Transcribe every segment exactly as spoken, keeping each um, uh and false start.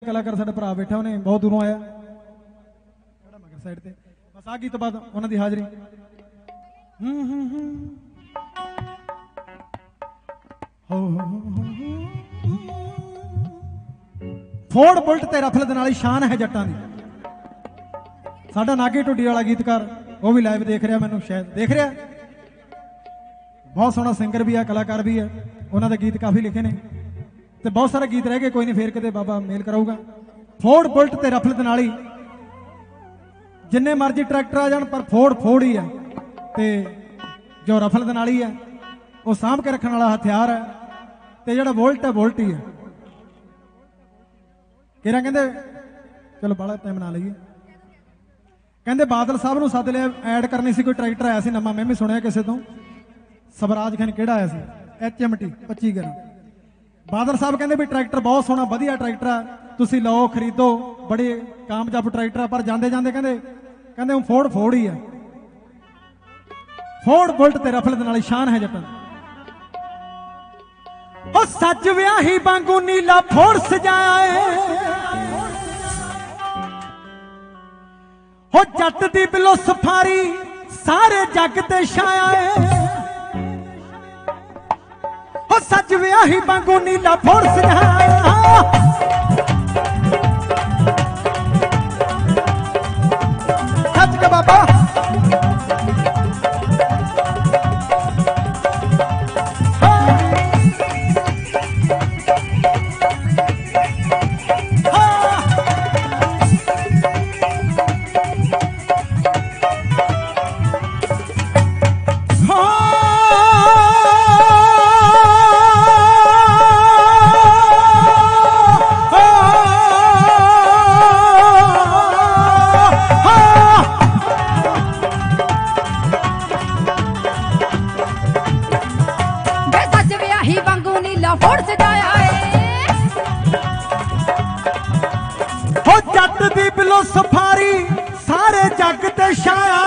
कलाकार साडा भरा बैठा, उन्हें बहुत दूरों आया मगर साइड ते बस आ गीत बाद उन्होंने हाजरी। फोर्ड बुलट ते रफल दे नाल शान है जट्टां दी। साडा नागे ढुड्डी वाला गीतकार वो भी लाइव देख रहा, मैनू शायद देख रहा, बहुत सोहना सिंगर भी है, कलाकार भी है, उन्होंने गीत काफ़ी लिखे ने ते बहुत सारे गीत रह गए, कोई नहीं फिर कदे बाबा मेल कराऊगा। फोर्ड बुलट ते रफल दे नाल ही जिन्ने मर्जी ट्रैक्टर आ जान पर फोड़ फोड़ ही है, ते जो रफल दे नाल ही है वो सामभ के रखने वाला हथियार है, ते जिहड़ा वोल्ट है वोल्ट ही है। किरा कहंदे चलो बड़ा टाइम ना लईए, कहंदे बादल साहब नूं सद लिया ऐड करनी सी, कोई ट्रैक्टर आया सी नवां, मैं भी सुनिया किसी तो सबराज खान किहड़ा आया सी एच एम टी पच्ची ग्यारह। बादल साहब कहंदे भी ट्रैक्टर बहुत सोहना वधिया ट्रैक्टर है, तुसीं लो खरीदो, बड़े कामयाब ट्रैक्टर है, पर जांदे जांदे कहंदे कहंदे हुण फोड़ फोड़ ही है। फोड़ बुलट ते रफल दे नाल शान है जट्टां। ओ सच विआही वांगू नीला फोड़ सजाया हो जट दी बिलो सफारी सारे जग ते छाया हो सच विआही वांगू नीला फोड़ सजाया। सच के बाबा सफारी सारे जग ते छाया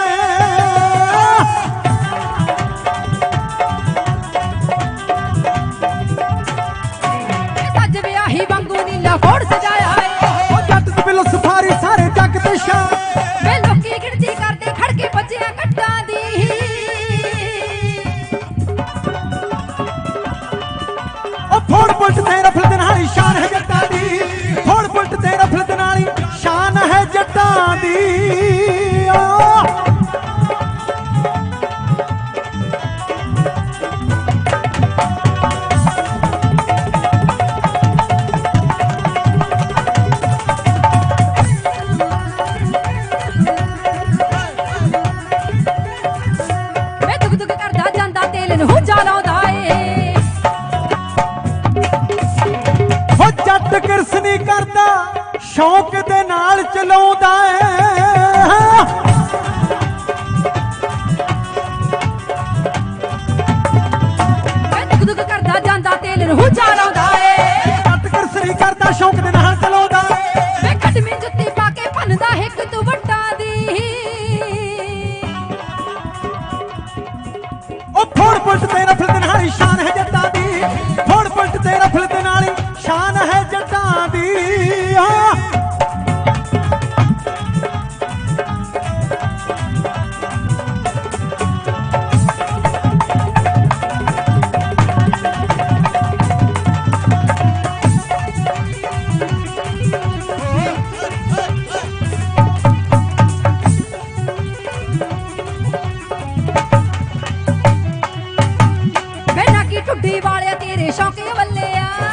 सज विआही वांगू नीला फोड़ सजाया जट दी बिलो सफारी सारे जग ते छाया। वे लोकी गिणती करदे खड़के बचिया कट्टां दी ओ फोड़ बुलट ते रफल दे नाल शान है जट्टां दी। फोड़ बुलट ते रफल दे नाल शान है जट्टां दी। मैं दुग दुग करदा जांदा तेल नूं जलाउंदा ए हो जट किरसनी करदा शौक दे नाल चलाउंदा है। दुग दुग करदा जांदा तेल नूं जलाउंदा है जट किरसनी करदा शौक दे नाल चलाउंदा है। मैं खटमी जुत्ती पा के भनदा हिक तू वट्टां दी ओ फोड़ बुलट ते रफल दे नाल शान है जट्टां दी। फोड़ बुलट ते रफल दे नाल शान है जट्टां दी। ढुड्डी वाले तेरे शौके वल्ले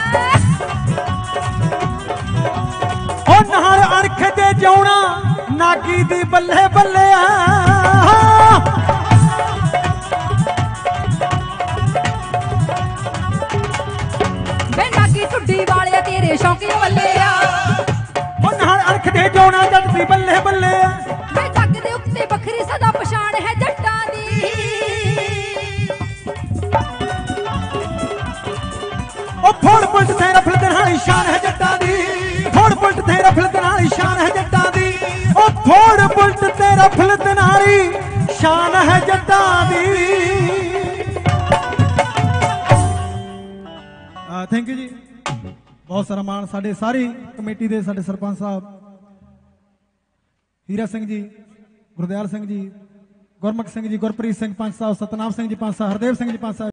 ओ नाल अणख दे जाउणा नागी दी बल्ले बल्ले वे नागी ढुड्डी वाले तेरे शौके वल्ले ओ नाल अणख दे जाउणा जट दी बल्ले बल्ले वे जग दे उत्ते बखरी सदा पछाण है जट्टां दी। फोड़ बुलट ते रफल दे नाल शान है जट्टां दी। फोड़ बुलट ते रफल दे नाल शान है जट्टां दी। ओ फोड़ बुलट ते रफल दे नाल शान है जट्टां दी। थैंक यू जी। ਬਹੁਤ ਸਾਰਾ ਮਾਣ ਸਾਡੇ ਸਾਰੀ ਕਮੇਟੀ ਦੇ ਸਾਡੇ ਸਰਪੰਚ ਸਾਹਿਬ ਹੀਰਾ ਸਿੰਘ ਜੀ, ਗੁਰਦਿਆਲ ਸਿੰਘ ਜੀ, ਗੁਰਮੁਖ ਸਿੰਘ ਜੀ, ਗੁਰਪ੍ਰੀਤ ਸਿੰਘ ਪੰਚ ਸਾਹਿਬ, ਸਤਨਾਮ ਸਿੰਘ ਜੀ ਪੰਚ ਸਾਹਿਬ, ਹਰਦੇਵ ਸਿੰਘ ਜੀ ਪੰਚ ਸਾਹਿਬ।